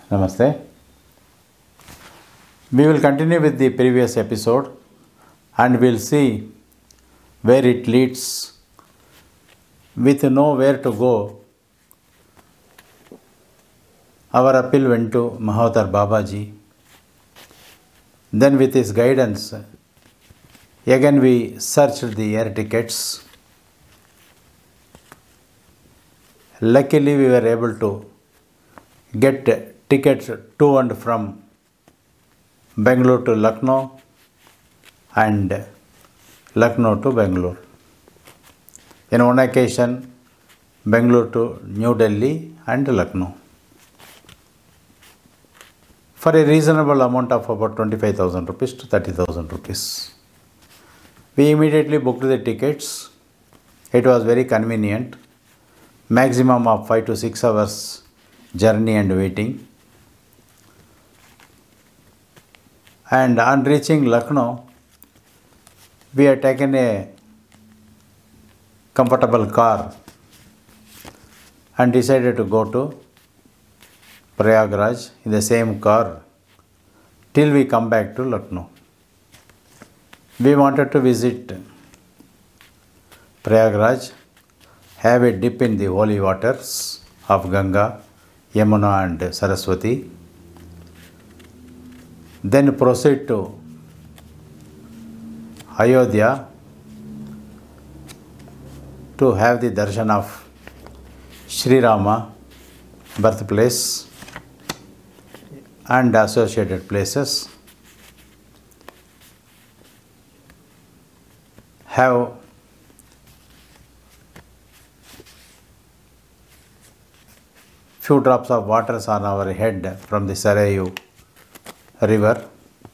Namaste. We will continue with the previous episode and we'll see where it leads. With nowhere to go, our appeal went to Mahavatar Babaji. Then with his guidance, again we searched the air tickets. Luckily we were able to get tickets to and from Bangalore to Lucknow and Lucknow to Bangalore. In one occasion, Bangalore to New Delhi and Lucknow for a reasonable amount of about 25,000 rupees to 30,000 rupees. We immediately booked the tickets. It was very convenient. Maximum of 5 to 6 hours journey and waiting. And on reaching Lucknow, we had taken a comfortable car and decided to go to Prayagraj in the same car till we come back to Lucknow. We wanted to visit Prayagraj, have a dip in the holy waters of Ganga, Yamuna and Saraswati, then proceed to Ayodhya to have the darshan of Sri Rama birthplace and associated places, have few drops of water on our head from the Sarayu river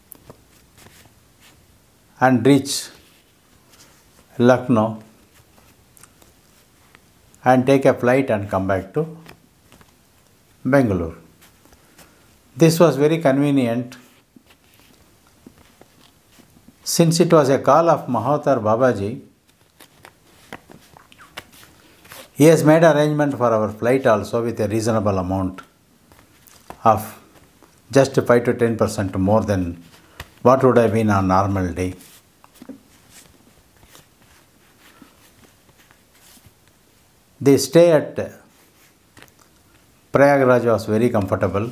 and reach Lucknow and take a flight and come back to Bangalore. This was very convenient since it was a call of Mahavatar Babaji. He has made arrangement for our flight also with a reasonable amount of just 5 to 10% more than what would have been on normal day. The stay at Prayagraj was very comfortable.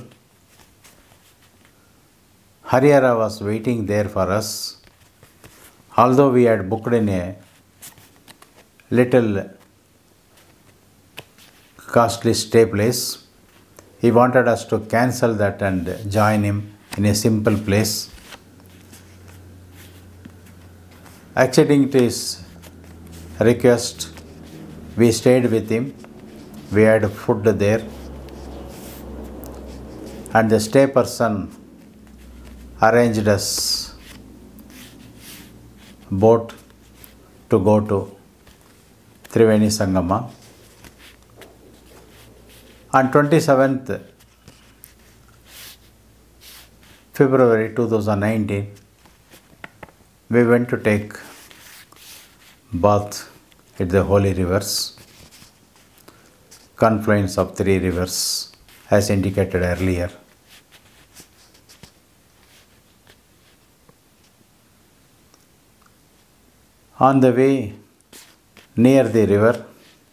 Harihara was waiting there for us. Although we had booked in a little costly stay place, he wanted us to cancel that and join him in a simple place. Acceding to his request, we stayed with him. We had food there and the stay person arranged us boat to go to Triveni Sangama. On 27th February 2019, we went to take bath at the holy rivers, confluence of 3 rivers as indicated earlier. On the way near the river,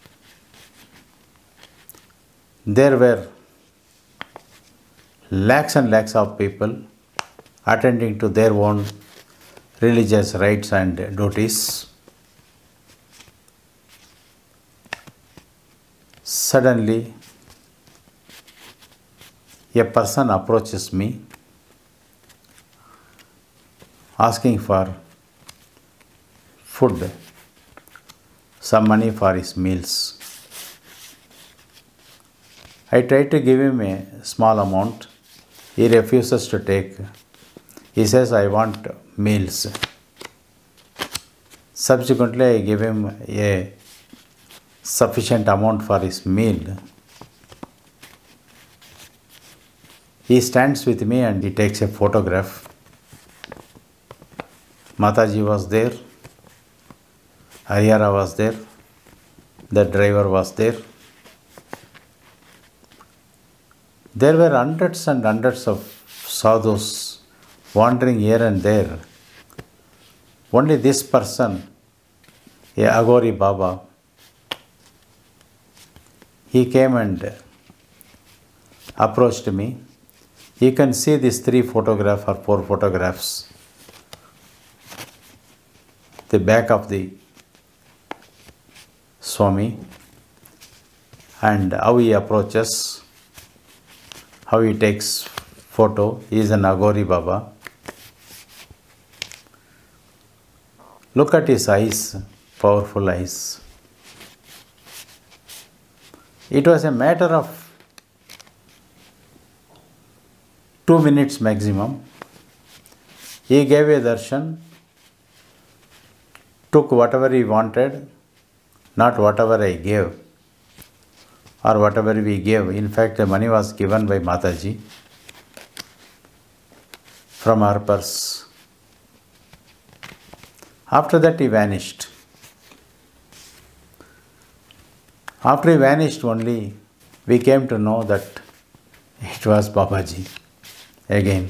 there were lakhs and lakhs of people attending to their own religious rites and duties. Suddenly, a person approaches me asking for food, some money for his meals. I tried to give him a small amount. He refuses to take. He says, I want meals. Subsequently, I give him a sufficient amount for his meal. He stands with me and he takes a photograph. Mataji was there. Harihara was there. The driver was there. There were hundreds and hundreds of sadhus wandering here and there. Only this person, a Aghori Baba, he came and approached me. You can see these 3 photographs or 4 photographs. The back of the Swami and how he approaches, how he takes photo. He is an Aghori Baba. Look at his eyes, powerful eyes. It was a matter of 2 minutes maximum. He gave a darshan, took whatever he wanted, not whatever I gave or whatever we gave. In fact, the money was given by Mataji from our purse. After that, he vanished. After he vanished only, we came to know that it was Babaji again.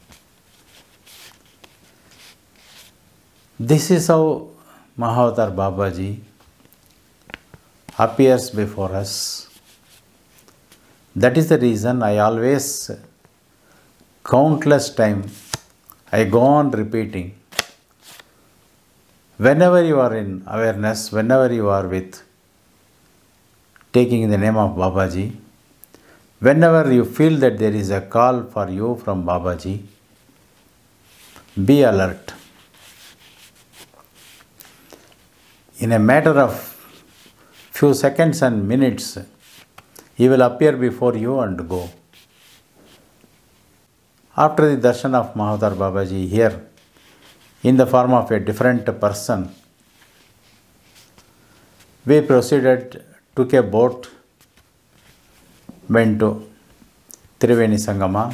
This is how Mahavatar Babaji appears before us. That is the reason I always, countless time, I go on repeating. Whenever you are in awareness, whenever you are with taking the name of Babaji, whenever you feel that there is a call for you from Babaji, be alert. In a matter of few seconds and minutes, he will appear before you and go. After the darshan of Mahavatar Babaji here, in the form of a different person, we proceeded, took a boat, went to Triveni Sangama,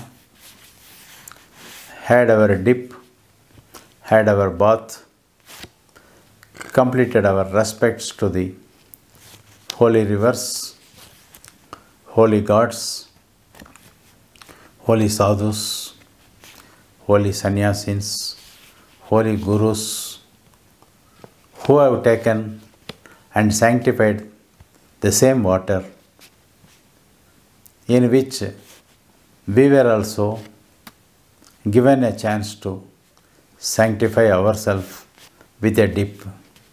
had our dip, had our bath, completed our respects to the holy rivers, holy gods, holy sadhus, holy sannyasins, holy gurus who have taken and sanctified the same water in which we were also given a chance to sanctify ourselves with a dip.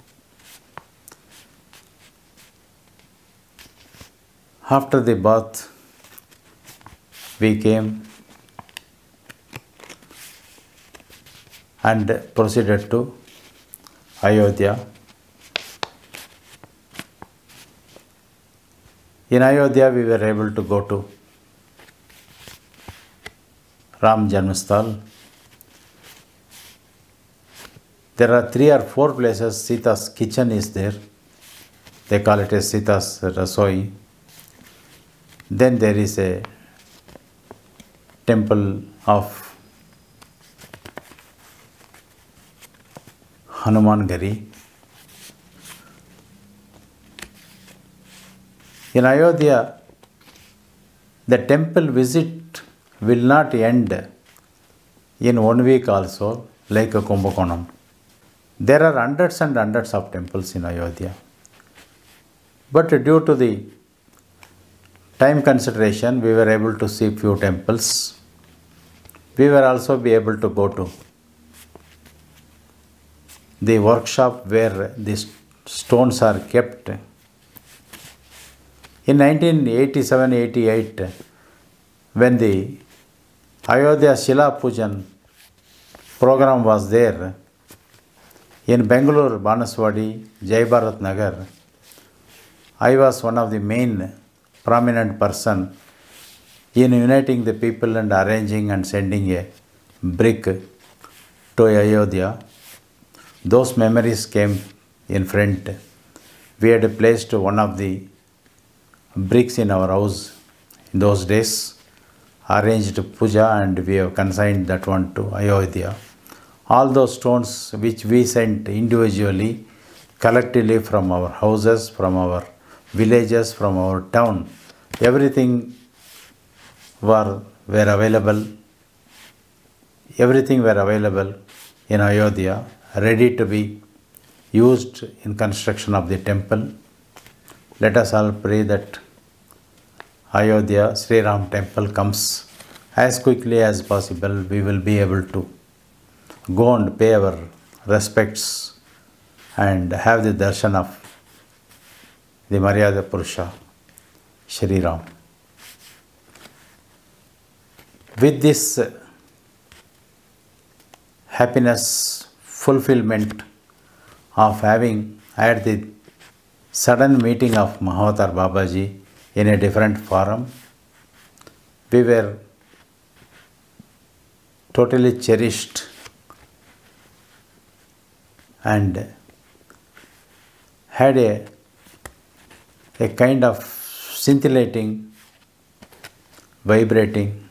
After the bath, we came and proceeded to Ayodhya. In Ayodhya, we were able to go to Ram Janmasthal. There are 3 or 4 places Sita's kitchen is there. They call it as Sita's Rasoi. Then there is a temple of Hanuman Gari. In Ayodhya, the temple visit will not end in 1 week also, like a Kumbakonam. There are hundreds and hundreds of temples in Ayodhya. But due to the time consideration, we were able to see few temples. We were also be able to go to the workshop where the stones are kept. In 1987-88, when the Ayodhya Shila Pujan program was there, in Bangalore, Banaswadi, Jai Bharat Nagar, I was one of the main prominent person in uniting the people and arranging and sending a brick to Ayodhya. Those memories came in front. We had placed one of the bricks in our house in those days, arranged puja, and we have consigned that one to Ayodhya. All those stones which we sent individually, collectively from our houses, from our villages, from our town, everything were available, everything were available in Ayodhya, ready to be used in construction of the temple. Let us all pray that Ayodhya Sri Ram temple comes as quickly as possible. We will be able to go and pay our respects and have the darshan of the Maryada Purusha, Shri Ram. With this happiness, fulfillment of having had the sudden meeting of Mahavatar Babaji in a different forum, we were totally cherished and had a kind of scintillating, vibrating,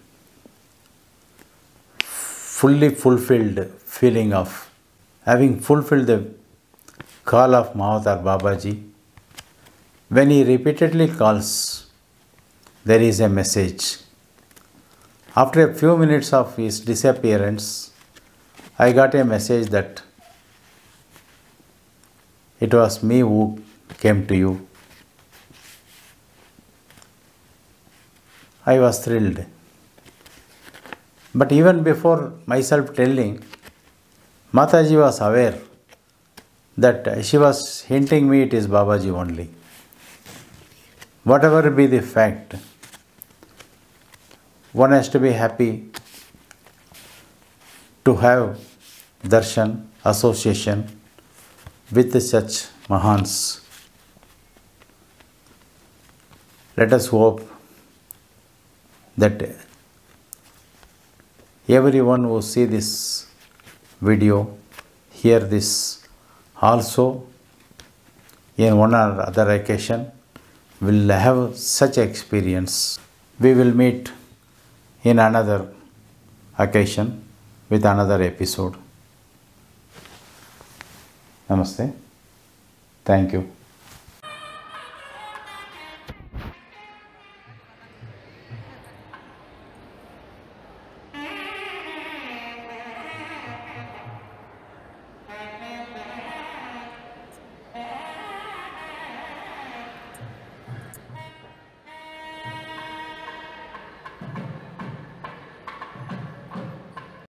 fully fulfilled feeling of having fulfilled the call of Mahavatar Babaji. When he repeatedly calls, there is a message. After a few minutes of his disappearance, I got a message that it was me who came to you. I was thrilled. But even before myself telling, Mataji was aware that she was hinting me it is Babaji only. Whatever be the fact, one has to be happy to have darshan, association with such Mahans. Let us hope that everyone who see this video, hear this also in one or other occasion, will have such experience. We will meet in another occasion with another episode. Namaste. Thank you.